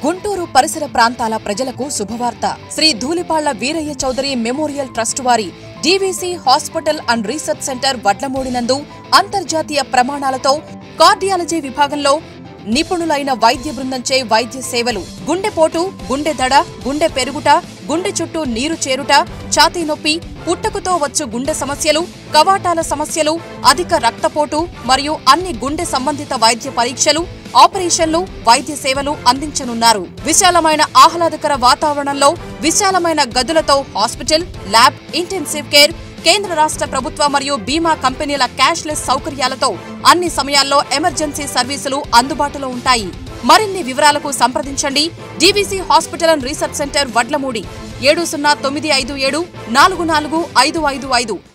గుంటూరు పరిసర ప్రాంతాల ప్రజలకు శుభవార్త. శ్రీ ధూళిపాళ్ల వీరయ్య చౌదరి మెమోరియల్ ట్రస్ట్ వారి DVC hospital and research centre Vadlamudi నందు అంతర్జాతీయ ప్రమాణాలతో కార్డియాలజీ విభాగంలో నిపుణులైన వైద్య బృందంచే వైద్య సేవలు, గుండెపోటు, గుండె దడ, గుండె పెరుగుట, గుండె చుట్టూ నీరు చేరుట, ఛాతీ నొప్పి, పుట్టుకతో వచ్చు గుండె సమస్యలు, కవాటాల సమస్యలు, అధిక రక్తపోటు మరియు అన్ని గుండె సంబంధిత వైద్య పరీక్షలు, ఆపరేషన్లు, వైద్య సేవలు అందించనున్నారు. విశాలమైన ఆహ్లాదకర వాతావరణంలో విశాలమైన గదులతో హాస్పిటల్, ల్యాబ్, ఇంటెన్సివ్ కేర్, కేంద్ర రాష్ట్ర ప్రభుత్వ మరియు బీమా కంపెనీల క్యాష్లెస్ సౌకర్యాలతో అన్ని సమయాల్లో ఎమర్జెన్సీ సర్వీసులు అందుబాటులో ఉంటాయి. మరిన్ని వివరాలకు సంప్రదించండి. DVC hospital and research centre Vadlamudi 7095744555.